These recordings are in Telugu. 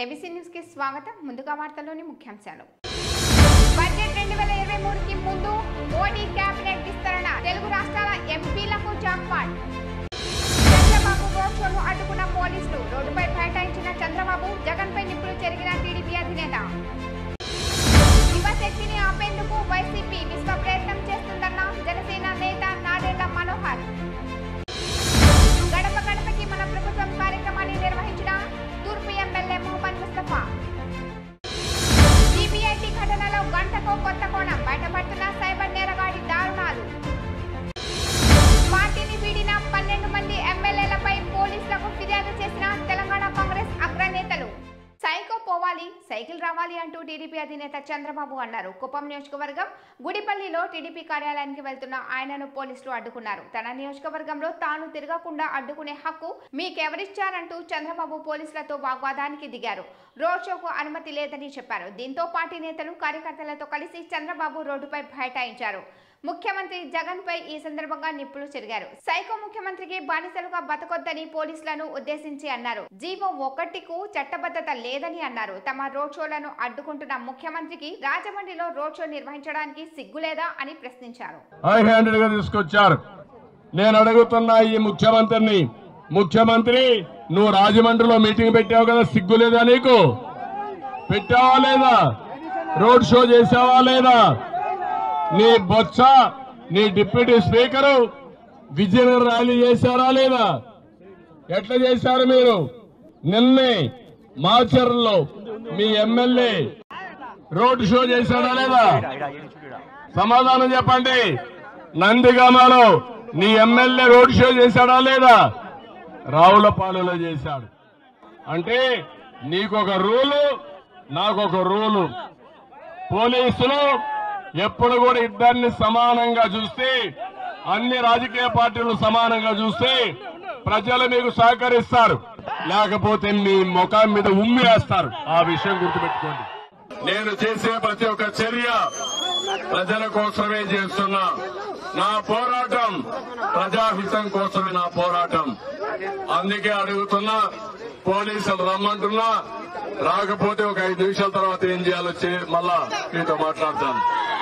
ఏబీసీ న్యూస్ కి స్వాగతం. ముందుగా వార్తల్లోని ముఖ్యాంశాలు. బడ్జెట్ 2023 కి ముందు మోడీ కేబినెట్ విస్తరణ, తెలుగు రాష్ట్రాల ఎంపీలకు జాక్పాట్. చంద్రబాబు రోడ్ షోను అడ్డుకున్న పోలీసులు, రోడ్డుపై బైఠాయించిన చంద్రబాబు, జగన్ పై నిప్పులు చెరిగిన టీడీపీ అధినేత. యువశక్తిని ఆపేందుకు వైసీపీ విశ్వ ప్రయత్నం చేస్తుందన్న జనసేన నేత నాదెండ్ల మనోహర్. గడప గడపకి మన ప్రభుత్వం కార్యక్రమాన్ని నిర్వహించిన తూర్పు ఎమ్మెల్యే మొహమ్మద్ ముస్తఫా. సిబిఐటి ఘటనలో గంటకో కొత్త కోణం, బయటపడుతున్న సైబర్ నేరగాడి దారుణాలు. పార్టీని వీడిన 12 మంది ఎమ్మెల్యేలపై పోలీసులకు ఫిర్యాదు చేసిన తెలంగాణ కాంగ్రెస్ అగ్రనేతలు. సైకో పోవాలి, సైకిల్ రావాలి అంటూ టీడీపీ అధినేత చంద్రబాబు అన్నారు. కుప్పం నియోజకవర్గం గుడిపల్లిలో టీడీపీ కార్యాలయానికి వెళ్తున్న ఆయనను పోలీసులు అడ్డుకున్నారు. తన నియోజకవర్గంలో తాను తిరగకుండా అడ్డుకునే హక్కు మీకెవరిచ్చారంటూ చంద్రబాబు పోలీసులతో వాగ్వాదానికి దిగారు. రోడ్ షోకు అనుమతి లేదని చెప్పారు. దీంతో పార్టీ నేతలు కార్యకర్తలతో కలిసి చంద్రబాబు రోడ్డుపై బైఠాయించారు. ముఖ్యమంత్రి జగన్ పై ఈ సందర్భంగా నిప్పులు చెరిగారు. సైకో ముఖ్యమంత్రికి బానిసలుగా బతకొద్దని పోలీసులను ఉద్దేశించి అన్నారు. జీవో 1కు చట్టబద్ధత లేదని అన్నారు. తమ రోడ్ షోలను అడ్డుకుంటున్న ముఖ్యమంత్రికి రాజమండ్రిలో రోడ్ షో నిర్వహించడానికి సిగ్గులేదా అని ప్రశ్నించారు. తీసుకొచ్చారు. నేను అడుగుతున్నా ఈ ముఖ్యమంత్రిని, ముఖ్యమంత్రి నువ్వు రాజమండ్రిలో మీటింగ్ పెట్టావు కదా, సిగ్గులేదా నీకు? పెట్టావా లేదా? రోడ్ షో చేసావా లేదా? నీ బొత్స, నీ డిప్యూటీ స్పీకరు విజయనగరం ర్యాలీ చేశారా లేదా? ఎట్లా చేశారు మీరు? నిన్నే మాచర్లో మీ ఎమ్మెల్యే రోడ్ షో చేశాడా లేదా? సమాధానం చెప్పండి. నందిగామలో నీ ఎమ్మెల్యే రోడ్ షో చేశాడా లేదా? రావులపాలెంలో చేశాడు. అంటే నీకొక రూలు, నాకొక రూలు. పోలీసులు ఎప్పుడు కూడా ఇద్దరిని సమానంగా చూస్తే, అన్ని రాజకీయ పార్టీలు సమానంగా చూస్తే ప్రజలు మీకు సహకరిస్తారు, లేకపోతే మీ ముఖం మీద ఉమ్మేస్తారు. ఆ విషయం గుర్తుపెట్టుకోండి. నేను చేసే ప్రతి ఒక్క చర్య ప్రజల కోసమే చేస్తున్నా. నా పోరాటం ప్రజాహితం కోసమే నా పోరాటం. అందుకే అడుగుతున్నా, పోలీసులు రమ్మంటున్నా, రాకపోతే ఒక 5 నిమిషాల తర్వాత ఏం చేయాలో మళ్ళా మీతో మాట్లాడతాను.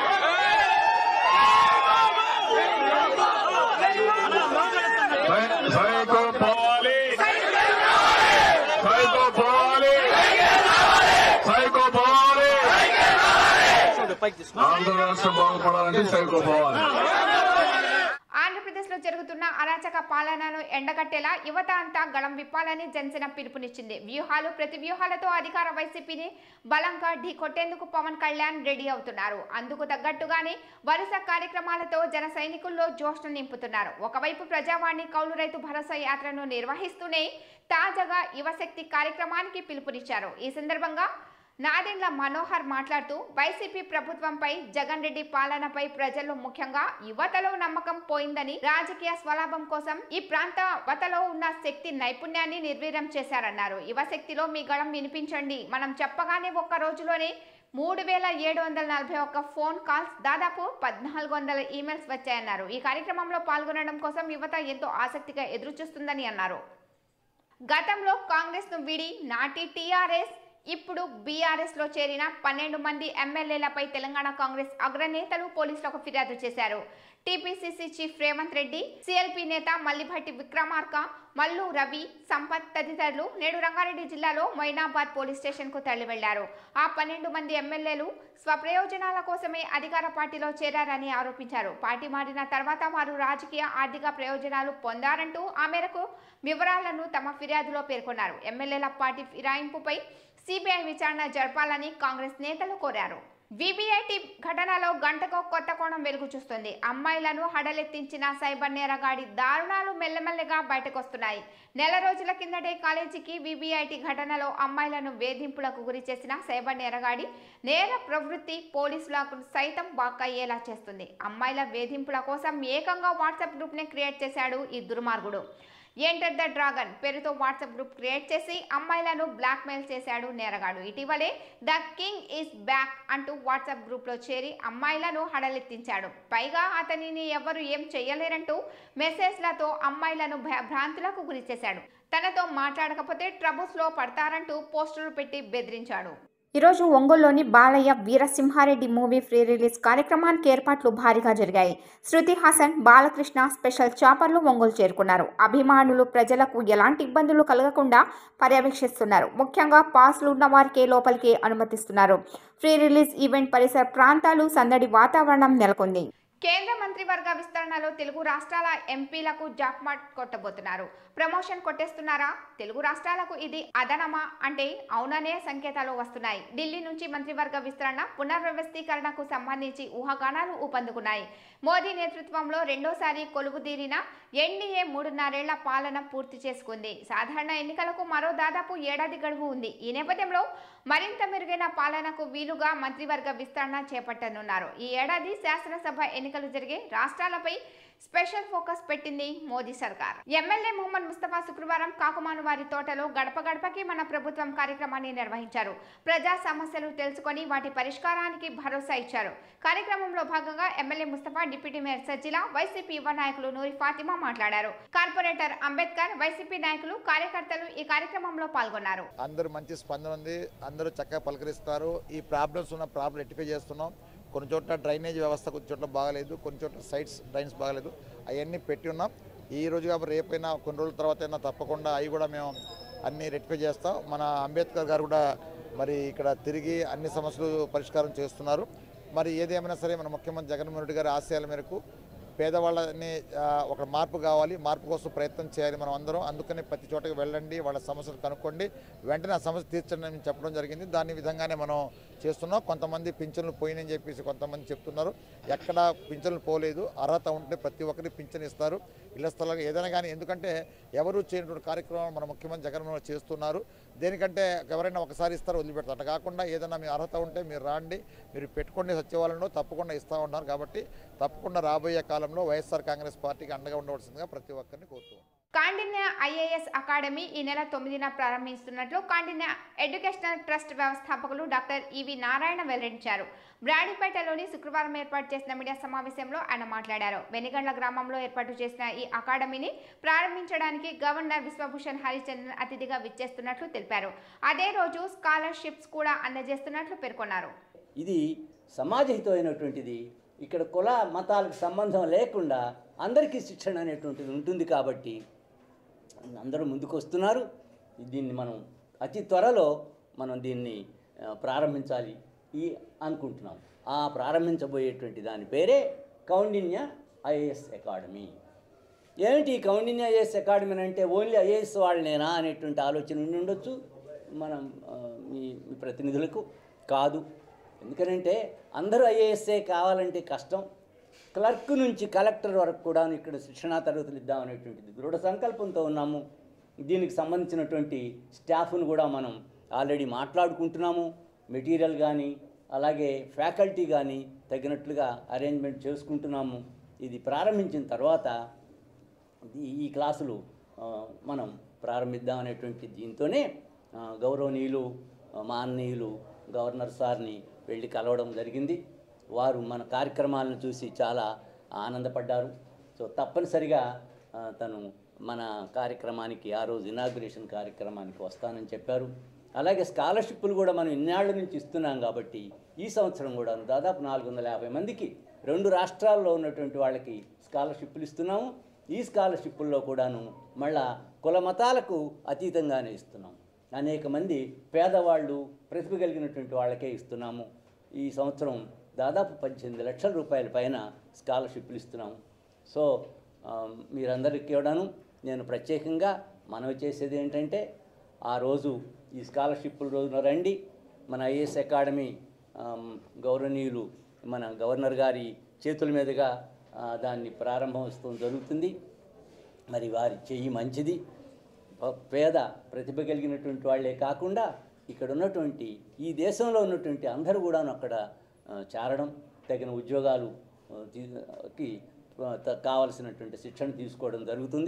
సైకో పోవాలి, సైకో పోవాలి, సైకో పోవాలి. ఆంధ్ర రాష్ట్రం బాగుపడాలంటే సైకో పోవాలి. ఆంధ్రప్రదేశ్ లో జరుగుతున్న అరాచక పాలనను ఎండగట్టేలా యువత అంతా గళం విప్పాలని జనసేన పిలుపునిచ్చింది. వ్యూహాలు ప్రతి వ్యూహాలతో అధికార వైసీపీని బలంగా ఢీకొట్టేందుకు పవన్ కళ్యాణ్ రెడీ అవుతున్నారు. అందుకు తగ్గట్టుగానే వరుస కార్యక్రమాలతో జన సైనికుల్లో జోష్ను నింపుతున్నారు. ఒకవైపు ప్రజావాణి కౌలు రైతు భరోసా యాత్రను నిర్వహిస్తూనే తాజాగా యువశక్తి కార్యక్రమానికి పిలుపునిచ్చారు. ఈ సందర్భంగా నాదెండ్ల మనోహర్ మాట్లాడుతూ, వైసీపీ ప్రభుత్వంపై, జగన్ రెడ్డి పాలనపై ప్రజల్లో ముఖ్యంగా యువతలో నమ్మకం పోయిందని, రాజకీయ స్వలాభం కోసం ఈ ప్రాంత యువతలో ఉన్న శక్తి నైపుణ్యాన్ని నిర్వీర్యం చేశారన్నారు. యువశక్తిలో మీ గళం వినిపించండి. మనం చెప్పగానే ఒక్క రోజులోనే 3741 ఫోన్ కాల్స్, దాదాపు 1400 ఈమెయిల్స్ వచ్చాయన్నారు. ఈ కార్యక్రమంలో పాల్గొనడం కోసం యువత ఎంతో ఆసక్తిగా ఎదురుచూస్తుందని అన్నారు. గతంలో కాంగ్రెస్ ను వీడి నాటి టీఆర్ఎస్, ఇప్పుడు బీఆర్ఎస్ లో చేరిన 12 మంది ఎమ్మెల్యేలపై తెలంగాణ కాంగ్రెస్ అగ్రనేతలు పోలీసులకు ఫిర్యాదు చేశారు. TPCC chief Revanth Reddy, CLP నేత మల్లిభట్టి విక్రమార్క, మల్లు రవి, సంపత్ తదితరులు నేడు రంగారెడ్డి జిల్లాలో మొయినాబాద్ పోలీస్ స్టేషన్ కు తరలి వెళ్లారు. ఆ 12 మంది ఎమ్మెల్యేలు స్వప్రయోజనాల కోసమే అధికార పార్టీలో చేరారని ఆరోపించారు. పార్టీ మారిన తర్వాత వారు రాజకీయ, ఆర్థిక ప్రయోజనాలు పొందారంటూ ఆ మేరకు వివరాలను తమ ఫిర్యాదులో పేర్కొన్నారు. ఎమ్మెల్యేల పార్టీ ఫిరాయింపుపై సిబిఐ విచారణ జరపాలని కాంగ్రెస్ నేతలు కోరారు. విబిఐటి ఘటనలో గంటకో కొత్త కోణం వెలుగు చూస్తుంది. అమ్మాయిలను హడలెత్తించిన సైబర్ నేరగాడి దారుణాలు మెల్లమెల్లగా బయటకొస్తున్నాయి. నెల రోజుల కిందటే కాలేజీకి విబిఐటి ఘటనలో అమ్మాయిలను వేధింపులకు గురి చేసిన సైబర్ నేరగాడి నేర ప్రవృత్తి పోలీసులకు సైతం బాకయ్యేలా చేస్తుంది. అమ్మాయిల వేధింపుల కోసం ఏకంగా వాట్సాప్ గ్రూప్ ని క్రియేట్ చేశాడు ఈ దుర్మార్గుడు. ఎంటర్ ద డ్రాగన్ పేరుతో వాట్సాప్ గ్రూప్ క్రియేట్ చేసి అమ్మాయిలను బ్లాక్మెయిల్ చేశాడు నేరగాడు. ఇటీవలే ద కింగ్ ఈస్ బ్యాక్ అంటూ వాట్సాప్ గ్రూప్ లో చేరి అమ్మాయిలను హడలెత్తించాడు. పైగా అతనిని ఎవరు ఏం చెయ్యలేరంటూ మెసేజ్లతో అమ్మాయిలను భ్రాంతులకు గురి చేశాడు. తనతో మాట్లాడకపోతే ట్రబుల్స్ లో పడతారంటూ పోస్టులు పెట్టి బెదిరించాడు. ఈరోజు ఒంగోలులోని Balayya Veera Simha Reddy movie pre release కార్యక్రమానికి ఏర్పాట్లు భారీగా జరిగాయి. శృతి హాసన్, బాలకృష్ణ స్పెషల్ చాపర్లు ఒంగోలు చేరుకున్నారు. అభిమానులు ప్రజలకు ఎలాంటి ఇబ్బందులు కలగకుండా పర్యవేక్షిస్తున్నారు. ముఖ్యంగా పాస్లు ఉన్న వారికే లోపలికి అనుమతిస్తున్నారు. ప్రీ రిలీజ్ ఈవెంట్ పరిసర ప్రాంతాలు సందడి వాతావరణం నెలకొంది. కేంద్ర మంత్రివర్గ విస్తరణలో తెలుగు రాష్ట్రాల ఎంపీలకు జాక్పాట్ కొట్టబోతున్నారు. ప్రమోషన్ కొట్టేస్తున్నారా? తెలుగు రాష్ట్రాలకు ఇది అదనమా అంటే అవుననే సంకేతాలు వస్తున్నాయి. ఢిల్లీ నుంచి మంత్రివర్గ విస్తరణ పునర్వ్యవస్థీకరణకు సంబంధించి ఊహాగానాలు ఊపందుకున్నాయి. మోదీ నేతృత్వంలో రెండోసారి కొలువుదీరిన ఎన్డీఏ 3.5 పాలన పూర్తి చేసుకుంది. సాధారణ ఎన్నికలకు మరో దాదాపు ఏడాది గడువు ఉంది. ఈ నేపథ్యంలో మరింత మెరుగైన పాలనకు వీలుగా మంత్రివర్గ విస్తరణ చేపట్టనున్నారు. ఈ ఏడాది శాసనసభ ఎన్నికలు జరిగే రాష్ట్రాలపై స్పెషల్ ఫోకస్ పెట్టింది మోదీ సర్కార్. ఎమ్మెల్యే మొహమ్మద్ ముస్తఫా శుక్రవారం కాకుమాను వారి తోటలో గడప గడపకి మన ప్రభుత్వం కార్యక్రమాన్ని నిర్వహించారు. ప్రజా సమస్యలు తెలుసుకొని వాటి పరిష్కారానికి భరోసా ఇచ్చారు. కార్యక్రమంలో భాగంగా MLA Mustafa, deputy mayor Sajjila, YCP యువ నాయకులు నూరి ఫాతిమా మాట్లాడారు. కార్పొరేటర్ అంబేద్కర్, వైసీపీ నాయకులు, కార్యకర్తలు ఈ కార్యక్రమంలో పాల్గొన్నారు. అందరూ మంచి స్పందన ఉంది. అందరూ చక్కగా పలకరిస్తారు. ఈ ప్రాబ్లమ్స్ ఉన్న ప్రాబ్లం రెక్టిఫై చేస్తున్నాం. కొన్ని చోట్ల డ్రైనేజ్ వ్యవస్థ కొన్ని చోట్ల బాగలేదు, కొన్ని చోట్ల సైడ్స్ డ్రైన్స్ బాగలేదు. అవన్నీ పెట్టి ఉన్నాం. ఈ రోజు కాబట్టి రేపైనా కొన్ని రోజుల తర్వాత అయినా తప్పకుండా అవి కూడా మేము అన్నీ రెక్టిఫై చేస్తాం. మన అంబేద్కర్ గారు కూడా మరి ఇక్కడ తిరిగి అన్ని సమస్యలు పరిష్కారం చేస్తున్నారు. మరి ఏదేమైనా సరే మన ముఖ్యమంత్రి జగన్మోహన్ రెడ్డి గారి ఆశయాల మేరకు పేదవాళ్ళని ఒక మార్పు కావాలి, మార్పు కోసం ప్రయత్నం చేయాలి మనం అందరం. అందుకని ప్రతి చోటకి వెళ్ళండి, వాళ్ళ సమస్యలు కనుక్కోండి, వెంటనే ఆ సమస్య తీర్చండి అని చెప్పడం జరిగింది. దాని విధంగానే మనం చేస్తున్నాం. కొంతమంది పింఛన్లు పోయినని చెప్పేసి కొంతమంది చెప్తున్నారు. ఎక్కడ పింఛన్లు పోలేదు. అర్హత ఉంటే ప్రతి ఒక్కరికి పింఛన్ ఇస్తారు, ఇళ్ల స్థలాలు ఏదైనా కానీ. ఎందుకంటే ఎవరు చేయనటువంటి కార్యక్రమాలు మన ముఖ్యమంత్రి జగన్మోహన్ చేస్తున్నారు. దేనికంటే ఎవరైనా ఒకసారి ఇస్తారు, వదిలిపెడతారు. అట్లా కాకుండా ఏదైనా మీ అర్హత ఉంటే మీరు రాండి, మీరు పెట్టుకోండి, సచివాలయంలో తప్పకుండా ఇస్తూ ఉన్నారు. కాబట్టి తప్పకుండా రాబోయే కాలంలో వైఎస్ఆర్ కాంగ్రెస్ పార్టీకి అండగా ఉండవలసిందిగా ప్రతి ఒక్కరిని కోరుతున్నాను. కాండిన్య ఐఏఎస్ అకాడమీ ఈ నెల 9న ప్రారంభిస్తున్నట్లు కాండిన్య ఎడ్యుకేషనల్ ట్రస్ట్ వ్యవస్థాపకులు డాక్టర్ ఈవి నారాయణ వెల్లడించారు. బ్రాడీపేటలోని శుక్రవారం ఏర్పాటు చేసిన మీడియా సమావేశంలో ఆయన మాట్లాడారు. వెనిగండ్ల గ్రామంలో ఏర్పాటు చేసిన ఈ అకాడమీని ప్రారంభించడానికి గవర్నర్ విశ్వభూషణ్ హరిచంద్రన్ అతిథిగా విచ్చేస్తున్నట్లు తెలిపారు. అదే రోజు స్కాలర్షిప్స్ కూడా అందజేస్తున్నట్లు పేర్కొన్నారు. ఇది సమాజహితమైనటువంటిది. ఇక్కడ కుల మతాలకు సంబంధం లేకుండా అందరికీ శిక్షణ అనేటువంటిది ఉంటుంది. కాబట్టి అందరూ ముందుకు వస్తున్నారు. దీన్ని మనం అతి త్వరలో మనం దీన్ని ప్రారంభించాలి అనుకుంటున్నాం. ఆ ప్రారంభించబోయేటువంటి దాని పేరే కౌండిన్య ఐఏఎస్ అకాడమీ. ఏమిటి కౌండిన్య ఐఏఎస్ అకాడమీ అంటే ఓన్లీ ఐఏఎస్ వాళ్ళనేనా అనేటువంటి ఆలోచన ఉండి ఉండొచ్చు మనం మీ ప్రతినిధులకు. కాదు. ఎందుకంటే అందరూ ఐఏఎస్ఏ కావాలంటే కష్టం. క్లర్క్ నుంచి కలెక్టర్ వరకు కూడా ఇక్కడ శిక్షణా తరగతులు ఇద్దామనేటువంటిది దృఢ సంకల్పంతో ఉన్నాము. దీనికి సంబంధించినటువంటి స్టాఫ్ను కూడా మనం ఆల్రెడీ మాట్లాడుకుంటున్నాము. మెటీరియల్ కానీ అలాగే ఫ్యాకల్టీ కానీ తగినట్లుగా అరేంజ్మెంట్ చేసుకుంటున్నాము. ఇది ప్రారంభించిన తర్వాత ఈ క్లాసులు మనం ప్రారంభిద్దామనేటువంటి దీంతోనే గౌరవనీయులు మాననీయులు గవర్నర్ సార్ని వెళ్ళి కలవడం జరిగింది. వారు మన కార్యక్రమాలను చూసి చాలా ఆనందపడ్డారు. సో తప్పనిసరిగా తను మన కార్యక్రమానికి ఆ రోజు ఇనాగ్రేషన్ కార్యక్రమానికి వస్తానని చెప్పారు. అలాగే స్కాలర్షిప్లు కూడా మనం ఇన్నాళ్ళ నుంచి ఇస్తున్నాం. కాబట్టి ఈ సంవత్సరం కూడా దాదాపు 450 మందికి 2 రాష్ట్రాల్లో ఉన్నటువంటి వాళ్ళకి స్కాలర్షిప్లు ఇస్తున్నాము. ఈ స్కాలర్షిప్ల్లో కూడాను మళ్ళా కుల మతాలకు అతీతంగానే ఇస్తున్నాం. అనేక మంది పేదవాళ్ళు ప్రతిభ కలిగినటువంటి వాళ్ళకే ఇస్తున్నాము. ఈ సంవత్సరం దాదాపు 18 లక్షల రూపాయల పైన స్కాలర్షిప్లు ఇస్తున్నాము. సో మీరందరికీ కూడాను నేను ప్రత్యేకంగా మనవి చేసేది ఏంటంటే ఆ రోజు ఈ స్కాలర్షిప్ల రోజున రండి. మన ఐఏఎస్ అకాడమీ గౌరవనీయులు మన గవర్నర్ గారి చేతుల మీదుగా దాన్ని ప్రారంభోత్సవం జరుగుతుంది. మరి వారి చెయ్యి మంచిది. పేద ప్రతిభ కలిగినటువంటి వాళ్ళే కాకుండా ఇక్కడ ఉన్నటువంటి ఈ దేశంలో ఉన్నటువంటి అందరూ కూడా అక్కడ చేరడం, తగిన ఉద్యోగాలు కావలసినటువంటి శిక్షణ తీసుకోవడం జరుగుతుంది.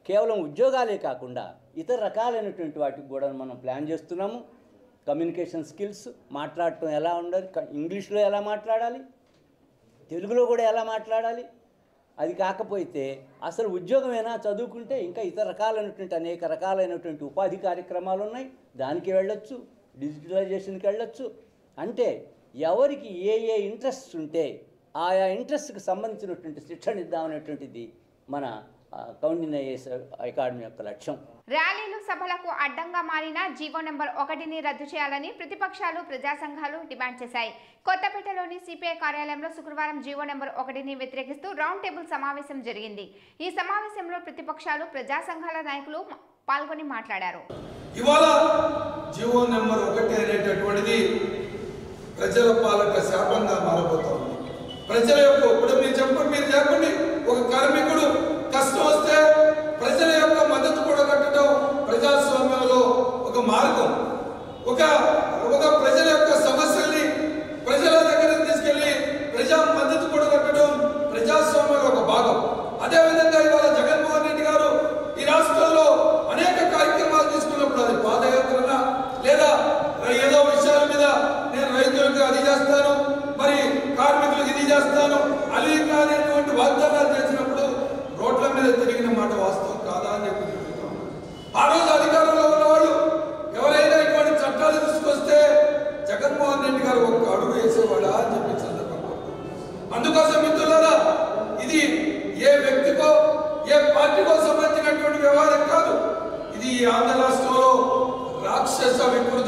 కేవలం ఉద్యోగాలే కాకుండా ఇతర రకాలైనటువంటి వాటికి కూడా మనం ప్లాన్ చేస్తున్నాము. కమ్యూనికేషన్ స్కిల్స్, మాట్లాడటం ఎలా ఉండాలి, ఇంగ్లీష్లో ఎలా మాట్లాడాలి, తెలుగులో కూడా ఎలా మాట్లాడాలి, అది కాకపోతే అసలు ఉద్యోగమైనా చదువుకుంటే ఇంకా ఇతర రకాలైనటువంటి అనేక రకాలైనటువంటి ఉపాధి కార్యక్రమాలు ఉన్నాయి, దానికి వెళ్ళొచ్చు, డిజిటలైజేషన్కి వెళ్ళొచ్చు. అంటే ఎవరికి ఏ ఇంట్రెస్ట్ ఉంటే ఆయా ఇంట్రెస్ట్కి సంబంధించినటువంటి శిక్షణ ఇద్దామనేటువంటిది మన కౌండిన్య ఐఏఎస్ అకాడమీ యొక్క లక్ష్యం. ర్యాలీలు సభలకు అడ్డంగా మారిన జీవో నెంబర్ 1ని రద్దు చేయాలని ప్రతిపక్షాలు, ప్రజా సంఘాలు డిమాండ్ చేశాయి. కొత్తపేటలోని సిపిఐ కార్యాలయంలో శుక్రవారం జీవో నెంబర్ 1ని వ్యతిరేకిస్తూ రౌండ్ టేబుల్ సమావేశం జరిగింది. ఈ సమావేశంలో ప్రతిపక్షాలు, ప్రజా సంఘాల నాయకులు పాల్గొని మాట్లాడారు. ఇవాళ జీవో నెంబర్ 1 అనేటటువంటిది ప్రజల పాలక శాపంగా మారబోతోంది. ప్రజల యొక్క ఇప్పుడు మీరు చెప్పండి, ఒక కార్మికుడు కష్టం వస్తే ప్రజల యొక్క మద్దతు కూడా కట్టడం ప్రజాస్వామ్యంలో ఒక మార్గం. ఒక ప్రజల యొక్క సమస్యల్ని ప్రజల దగ్గర తీసుకెళ్లి ప్రజా మద్దతు కూడా కట్టడం ప్రజాస్వామ్యంలో ఒక భాగం. అదేవిధంగా ఇవాళ జగన్మోహన్ రెడ్డి గారు ఈ రాష్ట్రంలో అనేక కార్యక్రమాలు తీసుకున్నప్పుడు అది పాదయాత్రన లేదా ఏదో విషయాల మీద నేను రైతులకు అది చేస్తాను, మరి కార్మికులకు ఇది చేస్తాను, అది కానిటువంటి వాగ్దానాలు చేసినప్పుడు రోడ్ల మీద తిరిగిన మాట వాస్తవం కాదా అని చెప్పి ఆ రోజు అధికారంలో ఉన్నవాళ్ళు ఎవరైనా ఇటువంటి చట్టాలు తీసుకొస్తే జగన్మోహన్ రెడ్డి గారు ఒక అడుగు వేసేవాడా అని చెప్పి సందర్భంగా. అందుకోసం మిత్రులారా, ఇది ఏ వ్యక్తికో ఏ పార్టీకో సంబంధించినటువంటి వ్యవహారం కాదు. ఇది ఆంధ్ర రాష్ట్రంలో రాక్షస వికృత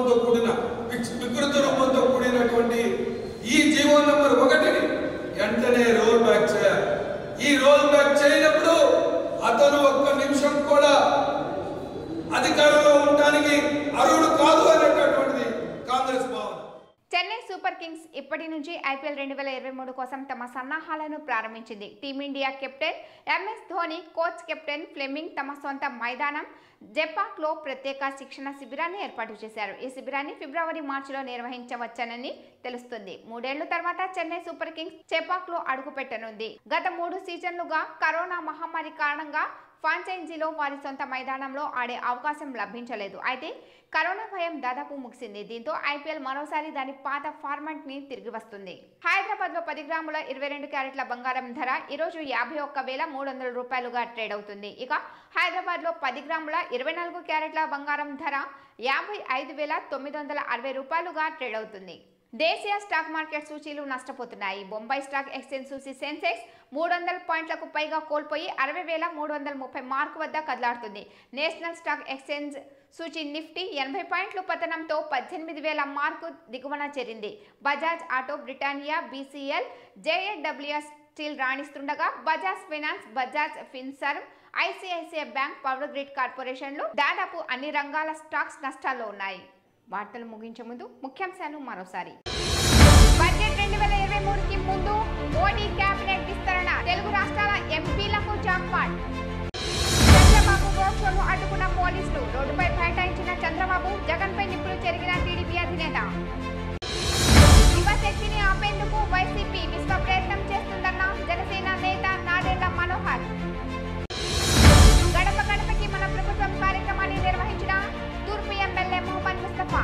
రూపంతో కూడినటువంటి ఈ జీవో నెంబర్ 1ని వెంటనే రోల్ బ్యాక్ చేయాలి. ఈ రోల్ బ్యాక్ చేయనప్పుడు అతను ఒక్క నిమిషం కూడా అధికారంలో ఉండడానికి అర్హుడు కాదు అనేటటువంటిది కాంగ్రెస్ భావన. చెన్నై సూపర్ కింగ్స్ ఇప్పటి నుంచి ఐపీఎల్ 2023 కోసం తమ సన్నాహాలను ప్రారంభించింది. Team India captain MS Dhoni, coach captain Fleming తమ సొంత మైదానం జెపాక్లో ప్రత్యేక శిక్షణ శిబిరాన్ని ఏర్పాటు చేశారు. ఈ శిబిరాన్ని ఫిబ్రవరి-మార్చిలో నిర్వహించవచ్చనని తెలుస్తుంది. 3 ఏళ్ల తర్వాత చెన్నై సూపర్ కింగ్స్ జెపాక్లో అడుగుపెట్టనుంది. గత 3 సీజన్లుగా కరోనా మహమ్మారి కారణంగా ఫ్రాంచైజీలో వారి సొంత మైదానంలో ఆడే అవకాశం లభించలేదు. అయితే కరోనా భయం దాదాపు ముగిసింది. దీంతో ఐపీఎల్ మరోసారి దాని పాత ఫార్మాట్ ని తిరిగి వస్తుంది. హైదరాబాద్ లో 10 గ్రాముల 22 క్యారెట్ల బంగారం ధర ఈరోజు 51,300 రూపాయలుగా ట్రేడ్ అవుతుంది. ఇక హైదరాబాద్ లో 10 గ్రాముల 24 క్యారెట్ల బంగారం ధర 55,960 రూపాయలుగా ట్రేడ్ అవుతుంది. దేశీయ స్టాక్ మార్కెట్ సూచీలు నష్టపోతున్నాయి. బొంబాయి స్టాక్ ఎక్స్చేంజ్ సూచీ సెన్సెక్స్ 300 పాయింట్లకు పైగా కోల్పోయి 60,330 మార్కు వద్ద కదలాడుతుంది. నేషనల్ స్టాక్ ఎక్స్చేంజ్ సూచీ నిఫ్టీ 80 పాయింట్లు పతనంతో 18,000 మార్కు దిగువన చేరింది. Bajaj auto, Britannia, BCL, JAWS steel రాణిస్తుండగా Bajaj finance, Bajaj Finserv, ICICI bank, power grid కార్పొరేషన్లు దాదాపు అన్ని రంగాల స్టాక్స్ నష్టాల్లో ఉన్నాయి. వార్తలు ముగించే ముందు ముఖ్యాంశాలు మరోసారి. బడ్జెట్ 2023కి ముందు మోడీ కేబినెట్ విస్తరణ, తెలుగు రాష్ట్రాల ఎంపీలకు జాక్పాట్. చంద్రబాబు రోడ్ షోను అడ్డుకున్న పోలీసులు, రోడ్డుపై బైఠాయించిన చంద్రబాబు, జగన్పై నిప్పులు చెరిగిన టీడీపీ అధినేత. యువశక్తిని ఆపేందుకు వైసీపీ విశ్వ ప్రయత్నం చేస్తుందన్న జనసేన నేత నాదెండ్ల మనోహర్. గడప గడపకి మన ప్రభుత్వం కార్యక్రమాన్ని నిర్వహించిన తూర్పు ఎమ్మెల్యే మొహమ్మద్ ముస్తఫా.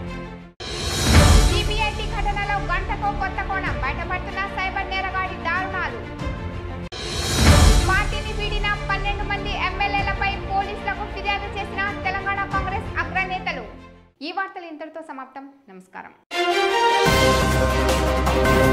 సిబిఐటి ఘటనలో గంటకో కొత్త కోణం, బయటపడుతున్న సైబర్ నేరగాడి దారుణాలు. పార్టీని వీడిన 12 మంది ఎమ్మెల్యేలపై పోలీసులకు ఫిర్యాదు చేసిన తెలంగాణ కాంగ్రెస్ అగ్రనేతలు. ఈ వార్తలు ఇంతటితో సమాప్తం. నమస్కారం.